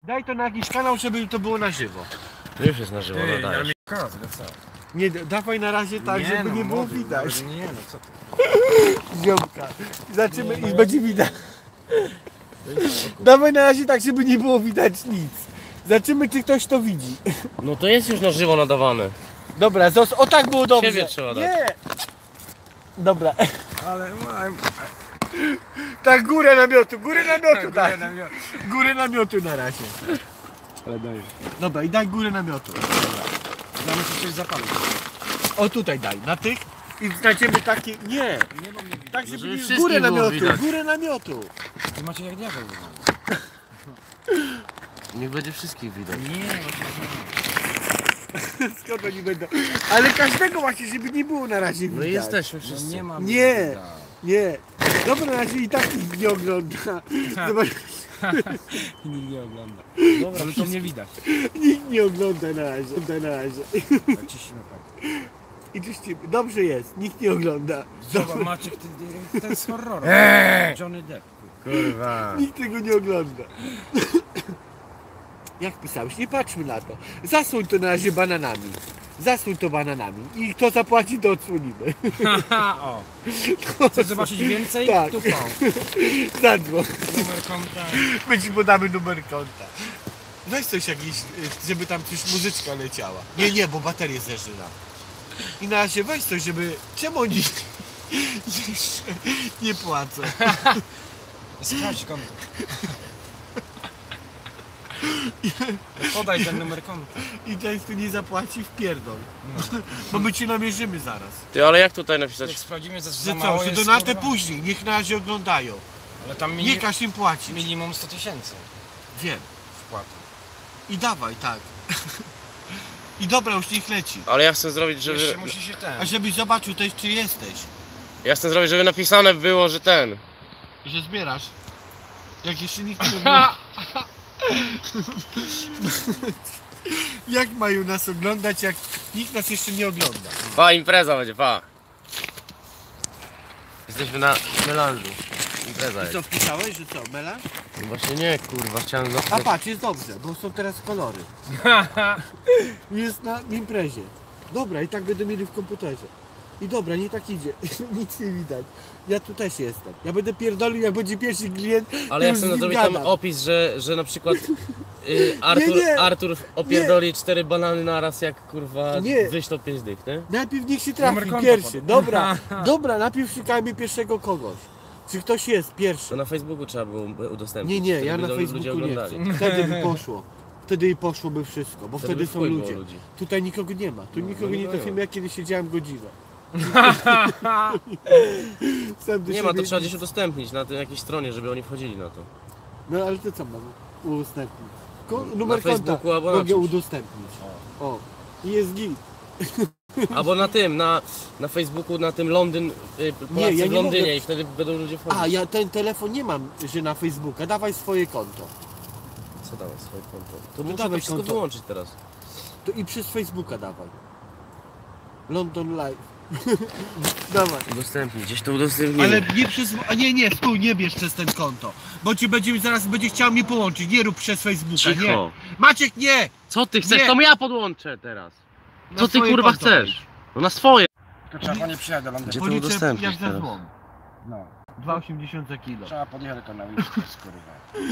Daj to na jakiś kanał, żeby to było na żywo. To już jest na żywo, no dajesz. Nie, dawaj na razie tak, żeby nie było widać. Nie no, co ty? Ziomka. Zobaczymy i będzie widać. Dawaj na razie tak, żeby nie było widać nic. Zobaczymy, czy ktoś to widzi. No to jest już na żywo nadawane. Dobra, o tak było dobrze. Ciebie trzeba dać. Nie. Dobra. Ale mam... Tak, górę namiotu, tak. na mnie. Górę namiotu na razie. Ale daj. Dobra, i daj górę namiotu. Ja muszę coś zapalić. O tutaj daj, na tych. I znajdziemy takie. Nie. Nie mam nie widać. Tak, żeby żeby nie wszystkich górę było namiotu, widać. górę namiotu. Ty macie jak diabeł wygląda. Niech będzie wszystkich widać. Nie, Skąd oni będą? Ale każdego właśnie, żeby nie było na razie widać. No i jesteśmy no wszyscy. nie mam Nie. widać. Nie. Dobra, na razie i tak nikt nie ogląda. Zobacz, Nikt nie ogląda. Dobra, Ale to mnie widać. nikt nie ogląda na razie. Tak ciśnie tak. I czyście, dobrze jest, nikt nie ogląda. Zobacz, Maciek, ten z horroru. Johnny Depp. Kurwa. Nikt tego nie ogląda. Jak pisałeś? Nie patrzmy na to. Zasłoń to na razie bananami. Zasłoń to bananami. I kto zapłaci, to odsłonimy. O. Chcesz zobaczyć więcej? Tak. Tu pał. Zadzwoń. Numer konta. My ci podamy numer konta. Weź coś jakiś, żeby tam coś muzyczka leciała. Nie, bo baterię zeżyna. I na razie weź coś, żeby... Czemu oni jeszcze nie płacą? Sprawdź konto. Podaj ten numer konta. I ten, kto nie zapłaci, wpierdol. Bo my ci namierzymy zaraz. Ty, ale jak tutaj napisać? Jak sprawdzimy, za Że mało co, że jest, donatę kurwa. później, niech na razie oglądają. Ale tam Nie każ im płacić. minimum 100 000 Wiem. wpłat. I dawaj, tak. I dobra, już niech leci. Ale ja chcę zrobić, żeby... Jeszcze musi się A żebyś zobaczył też, czy jesteś. Ja chcę zrobić, żeby napisane było, że ten... Że zbierasz. Jak jeszcze nikt nie ogląda. Jak mają nas oglądać, jak nikt nas jeszcze nie ogląda? Pa, impreza będzie, pa. Jesteśmy na melanżu. Impreza I jest. co, wpisałeś, że co, Mela? No właśnie nie, kurwa, chciałem... A patrz, jest dobrze, bo są teraz kolory. Jest na imprezie. Dobra, i tak będę mieli w komputerze. I dobra, nie tak idzie. Nic nie widać. Ja tu też jestem. Ja będę pierdolił, jak będzie pierwszy klient. Ale ja już chcę z nim zrobić tam gadam. opis, że na przykład Nie. Artur opierdoli 4 banany naraz, jak kurwa Nie. wyślą 5 dych, nie? Najpierw niech się trafi Numer konta pierwszy. podam. Dobra, dobra, najpierw szukajmy pierwszego kogoś. Czy ktoś jest To pierwszy? na Facebooku trzeba było udostępnić. Nie, wtedy ja na by ludzie Facebooku nie chcę. oglądali. Wtedy by poszło. Wtedy poszłoby wszystko, bo Wtedy wtedy by są chuj było ludzie. ludzi. Tutaj nikogo nie ma. Tu nikogo no nie nie trafimy, było. jak kiedyś siedziałem godzinę. Sam do Nie ma, to siebie- trzeba gdzieś udostępnić na tej jakiejś stronie, żeby oni wchodzili na to. No ale to co mam udostępnić? Na Numer konta Facebooku albo na mogę czymś. udostępnić. O, i jest git. Albo na tym, na Facebooku, na tym Londyn, Polacy ja w nie Londynie mogę. i wtedy będą ludzie wchodzić. A, ja ten telefon nie mam, że na Facebooka. Dawaj swoje konto. Co dałeś swoje konto? To No muszę dawaj to wszystko konto. wyłączyć teraz. To i przez Facebooka dawaj. London Live. Dawaj. Udostępnić, gdzieś to udostępnimy. Ale nie przez... A nie, stój, nie bierz przez ten konto. Bo ci zaraz będzie chciał mnie połączyć. Nie rób przez Facebooka, nie. Cicho. Maciek, nie! Co ty chcesz? Nie. To ja podłączę teraz. Na Co ty swoje kurwa konto chcesz? wejdź. No na swoje. To trzeba po nie przyjechać do Londynu. Gdzie to Policzę udostępnić jak za teraz? złom. No. 2,80 za kilo. Trzeba podjechać tylko na Whips, kurwa.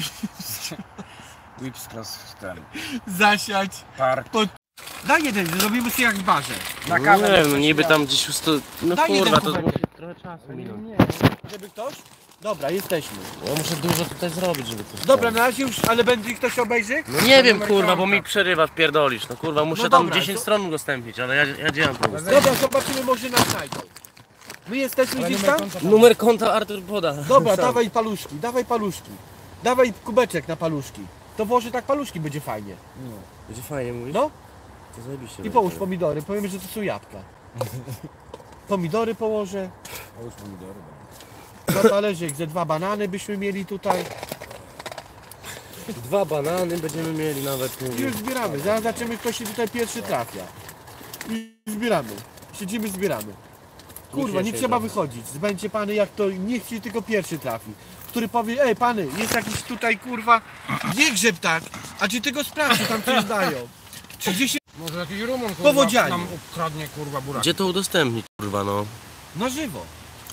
Whips cross ten. Zasiać. Park. Daj jeden, zrobimy sobie jak w barze. Na No kawę. nie bez wiem, no niby prześmiał. tam gdzieś No Daj jeden kurwa, to kubek. musi trochę czasu minąć. Nie. Żeby ktoś? Dobra, jesteśmy. Ja muszę dużo tutaj zrobić, żeby to Dobra, na razie już, ale będzie ktoś obejrzy? No nie wiem numer kurwa, bo konta. mi przerywasz, pierdolisz. No kurwa, muszę No tam dobra, 10 to- stron udostępnić, ale ja działam to. Dobra, zobaczymy, może nas znajdą. My jesteśmy Ale gdzieś numer tam? konta Numer konta Artur poda. Dobra, Sam. dawaj paluszki, dawaj paluszki. Dawaj kubeczek na paluszki. To włoży tak paluszki, będzie fajnie. Będzie fajnie mówić? No To zajebiście. i połóż pomidory, powiemy, że to są jabłka. Pomidory położę, Połóż pomidory. na talerzyk ze 2 banany byśmy mieli tutaj. 2 banany będziemy mieli nawet. I Mówię. już zbieramy, zaraz zobaczymy, kto się tutaj pierwszy trafia. I zbieramy, siedzimy, zbieramy. Kurwa, Nikt nie się trzeba trafi. wychodzić, będzie pany jak to, niech się tylko pierwszy trafi. który powie, ej pany, jest jakiś tutaj kurwa, nie grzeb tak, a czy tego sprawdź, czy tam coś dają. Czy gdzieś Może jakiś Rumun kurwa Powodzianie. nam ukradnie kurwa buraki. Gdzie to udostępnić, kurwa, no? na żywo.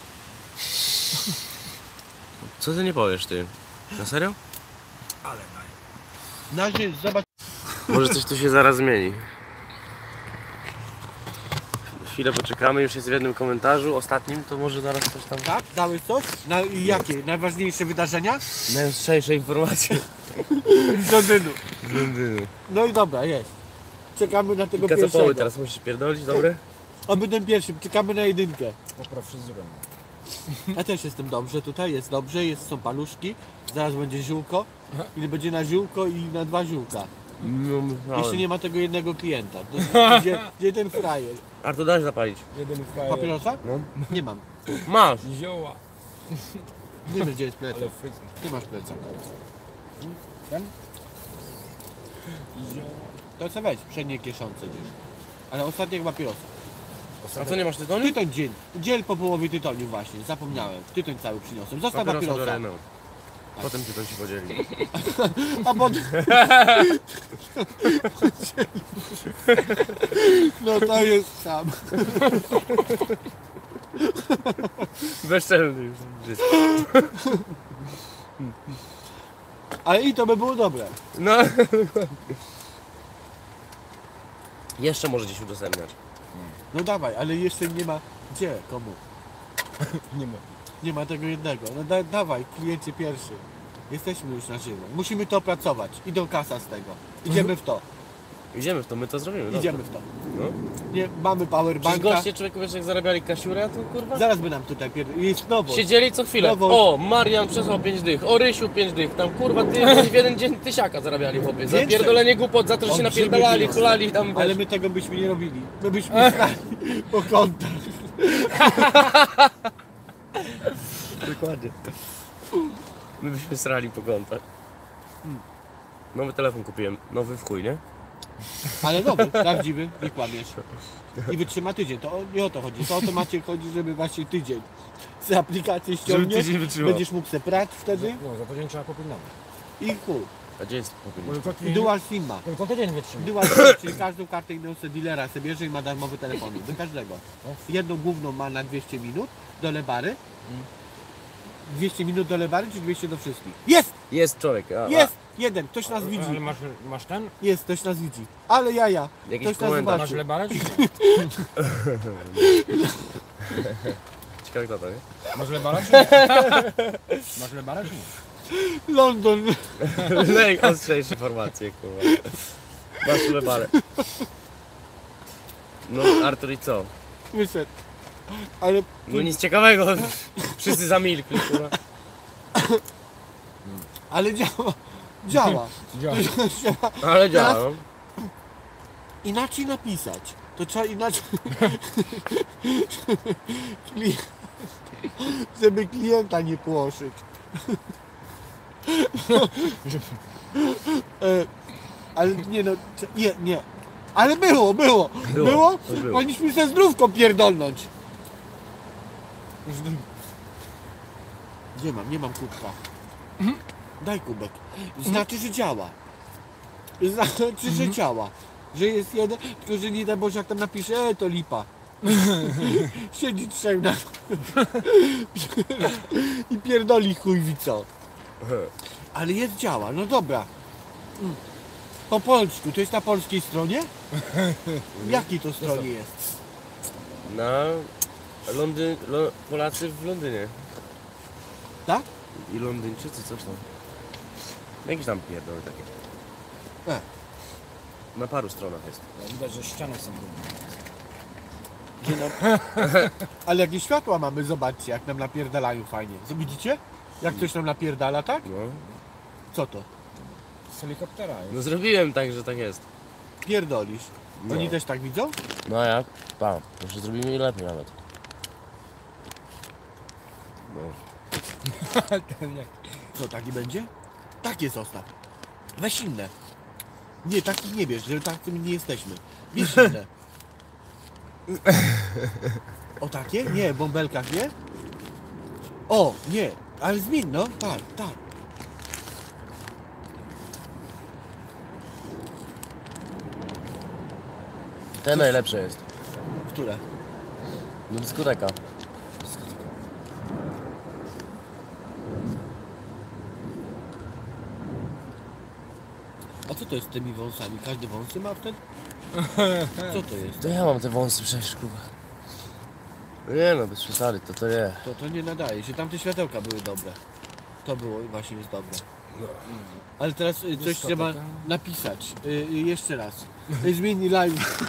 Co ty nie powiesz, ty? Na serio? Ale daj. Na żywo, zobacz. Może coś tu się zaraz zmieni. Chwilę poczekamy, już jest w jednym komentarzu, ostatnim, to może zaraz coś tam... Tak? Dałeś coś? I jakie? Najważniejsze wydarzenia? Najostrzejsze informacje Z Londynu. z Londynu. No i dobra, jest. Czekamy na tego Kacapoły pierwszego. teraz musisz pierdolić, dobre? A my ten pierwszy, czekamy na jedynkę. Popraw fryzurę. Ja też jestem dobrze tutaj, jest dobrze, są paluszki. Zaraz będzie ziółko. I będzie na ziółko i na 2 ziółka. No, Jeszcze nie ma tego jednego klienta. Gdzie ten frajer? Artur, daj zapalić. Jeden frajer. Papierosa? No. Nie mam. Masz! Zioła. Nie wiem gdzie jest plecak. Ale fryzur. Ty masz plecak. Ten? Zioła. To co weź, przednie kieszonce gdzieś. Ale ostatniego papierosa. A co, nie masz tytoniu? Tytoń dzień. Dziel po połowie tytoniu właśnie, zapomniałem. Tytoń cały przyniosłem. Zostaw papierosa. biorę, no. Potem tytoń ci podzieli. A potem... No to jest sam. Bezczelny już. Ale i to by było dobre. No. Jeszcze może gdzieś udostępniać. No dawaj, ale jeszcze nie ma... Gdzie? Komu? Nie ma. Nie ma tego jednego. No dawaj, kliencie pierwszy. Jesteśmy już na żywo. Musimy to opracować. Idą kasa z tego. Idziemy w to. Idziemy w to, my to zrobimy. Idziemy w to. No. Nie, mamy Przecież powerbanka. goście, człowieku, wiesz jak zarabiali kasiurę, a tu kurwa? Zaraz by nam tutaj jest nowo. Siedzieli co chwilę. Nowość. O, Marian przesłał 5 dych, o Rysiu 5 dych, tam kurwa ty w jeden dzień tysiaka zarabiali chłopie. Za Więcej. pierdolenie głupot, za to, że się Olbrzymie napierdalali, pieniądze. hulali tam. Ale wiesz. my tego byśmy nie robili. My byśmy stali po kątach. Dokładnie. My byśmy srali po kątach. Nowy telefon kupiłem, nowy w chuj, nie? Ale nowy, prawdziwy, nie kłamiesz. I wytrzyma tydzień. To nie o to chodzi. To o to macie chodzi, żeby właśnie tydzień. Z aplikacji ściągniesz, tydzień wytrzymał. będziesz mógł se prać wtedy No, za tydzień trzeba kupić nowy. i chuj. A gdzie jest popyt? Może to I dual sim ma. Tylko tydzień wytrzyma. Dual sim, czyli każdą kartę inną sobie dealera sobie bierze i ma darmowy telefon. Do każdego. Jedną główną ma na 200 minut do Lebary. 200 minut do Lebary czy 200 do wszystkich? Jest! Jest człowiek, Jest! Jeden, ktoś nas widzi. Ale masz ten? Jest, ktoś nas widzi. Ale jaja. Jakiś Ktoś nas komentarz. Masz zobaczy. lebarę czy nie? Ciekawe kto to, nie? Masz lebarę czy nie? Masz lebarę czy nie? London. Najostrzejsze informacje, kurwa. Masz lebarę. No, Artur i co? Wyszedł. Ale No nic ciekawego. Wszyscy zamilkli, kurwa. Ale działa. Działa. Działa. Ale działa, no. Inaczej napisać. To trzeba inaczej. Żeby klienta nie płoszyć. Ale nie no, nie. Ale było. Było. To było. Powinniśmy ze zdrówką pierdolnąć. Nie mam kubka. Daj kubek. Znaczy, że działa. Znaczy, że działa. Że jest jeden, tylko że nie daj Boże jak tam napisze, to lipa. Siedzi 3 na... I pierdoli chuj wie co. Ale jest działa, no dobra. Po polsku, to jest na polskiej stronie? W jakiej to stronie jest? Na Polacy w Londynie. Tak? I Londyńczycy, coś tam. Jakieś tam pierdoły takie. Na paru stronach jest. Widać, że ściany są brudne. Gdzie nam... Ale jakie światła mamy, zobaczcie, jak nam napierdalają fajnie. Widzicie? Jak ktoś nam napierdala, tak? No. Co to? Z helikoptera jest. No zrobiłem tak, że tak jest. Pierdolisz. No. Oni też tak widzą? No a jak? Pa, może zrobimy i lepiej nawet. No. Ten jak... Co, taki będzie? Takie zostaw. Weź inne. Nie, takich nie bierz, że tacy nie jesteśmy. Bierz inne. O takie? Nie, w bąbelkach nie? O, nie. Ale zmień, no, tak, tak. Te najlepsze jest. Które? No dyskoteka. A co to jest z tymi wąsami? Każdy wąsy ma wtedy? Co to jest? To ja mam te wąsy przecież, kurwa. Nie no, bez przesady, to nie. To nie nadaje się. Tamte światełka były dobre. To było właśnie jest dobre. Ale teraz coś trzeba napisać. Jeszcze raz. Zmieni live.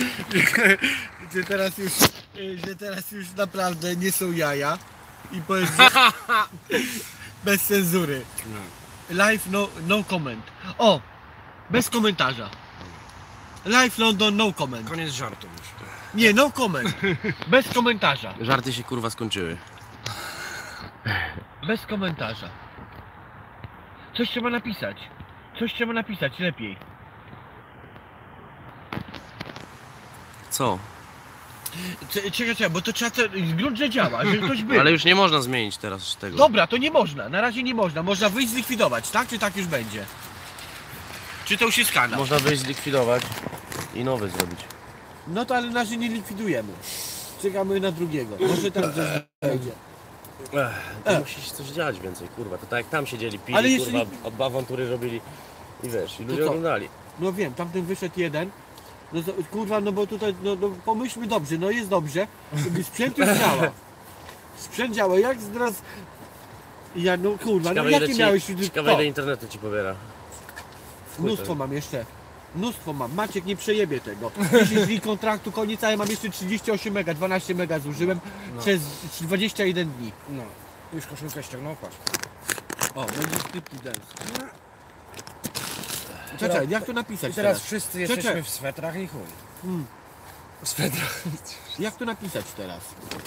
że teraz już naprawdę nie są jaja. I powiedz, że bez cenzury. Live no comment. O! Bez komentarza. Live London no comment. Koniec żartu już. Nie, no comment. Bez komentarza. Żarty się kurwa skończyły. Bez komentarza. Coś trzeba napisać. Coś trzeba napisać lepiej. Co? Czekaj, bo to trzeba grunt, że działa, że ktoś był. Ale już nie można zmienić teraz tego. Dobra, to nie można. Na razie nie można. Można wyjść zlikwidować, tak? Czy tak już będzie? Czy to już jest kanał? Można wyjść zlikwidować i nowy zrobić. No to ale na razie nie likwidujemy. Czekamy na drugiego. Może tam coś będzie. To musi się coś dziać więcej, kurwa. To tak jak tam siedzieli, pili, Ale jeśli- kurwa, awantury robili i wiesz, i ludzie co? oglądali. No wiem, tamten wyszedł jeden. No to, kurwa, no bo tutaj, no pomyślmy dobrze, no jest dobrze. Sprzęt już działa. Sprzęt działa, jak teraz... Ja, no kurwa, no jakie miałeś... Ciekawe ile internetu ci pobiera. Mnóstwo mam jeszcze. Mnóstwo mam. Maciek nie przejebie tego. 10 dni kontraktu, koniec, a ja mam jeszcze 38 mega, 12 mega zużyłem przez 21 dni. No. Już koszulkę ściągnął, patrz. O, będzie striptease dance. Czekaj, jak to napisać I teraz teraz? wszyscy Czekaj. jesteśmy w swetrach i chuj. Z Petra. Jak to napisać teraz?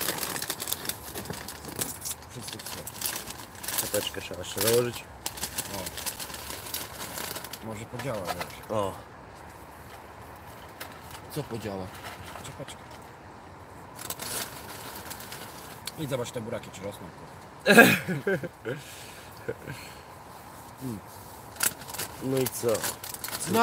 Wszyscy w swetrach. Czapeczkę trzeba jeszcze założyć. Może podziała, wiesz. O. Co podziała? Czapeczka. I zobacz te buraki czy rosną. No i co? No,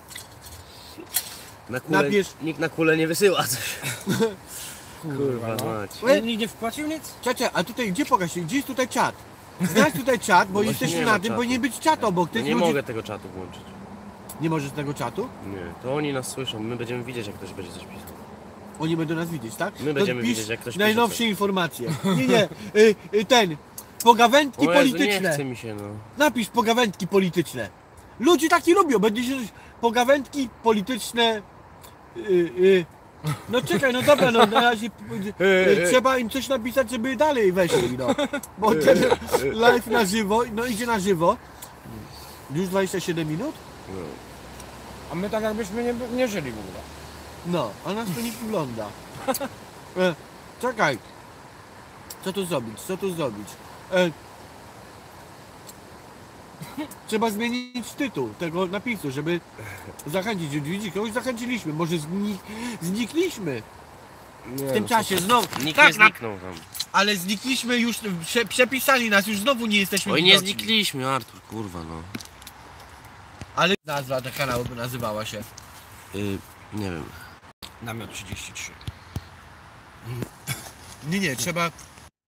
Na kulę, Nabierz- nikt na kulę nie wysyła coś. Kurwa no. mać. Nikt nie wpłacił nic? Cześć, a tutaj gdzie pokaż się? Gdzie jest tutaj czat? Znajdź tutaj czat, bo Właśnie jesteśmy nie ma na tym, czatu. powinien być czat obok No tych nie ludzi. mogę tego czatu włączyć. Nie możesz tego czatu? Nie, to oni nas słyszą, my będziemy widzieć jak ktoś będzie coś pisał. Oni będą nas widzieć, tak? My To będziemy pisz widzieć, jak ktoś pisze najnowsze coś. informacje. Nie, ten. Pogawędki O Jezu, polityczne. nie chce mi się no. Napisz pogawędki polityczne. Ludzie taki lubią, będzie się pogawędki polityczne. No czekaj, no dobra, no na razie trzeba im coś napisać, żeby dalej weszli, no. Bo ten live na żywo, no idzie na żywo. Już 27 minut? A my tak jakbyśmy nie żyli w ogóle. No, a nas to nie wygląda. Czekaj. Co tu zrobić? Co tu zrobić? Trzeba zmienić tytuł tego napisu, żeby zachęcić ludzi. Widzicie, kogoś zachęciliśmy, może znikliśmy Nie, w tym no, czasie znowu. Nikt Tak, nie zniknął tam. ale znikliśmy już, przepisali nas, już znowu nie jesteśmy Oj, nie widoczni. znikliśmy, Artur, kurwa no. Ale nazwa tego kanału by nazywała się. Nie wiem. Namiot 33. Nie, trzeba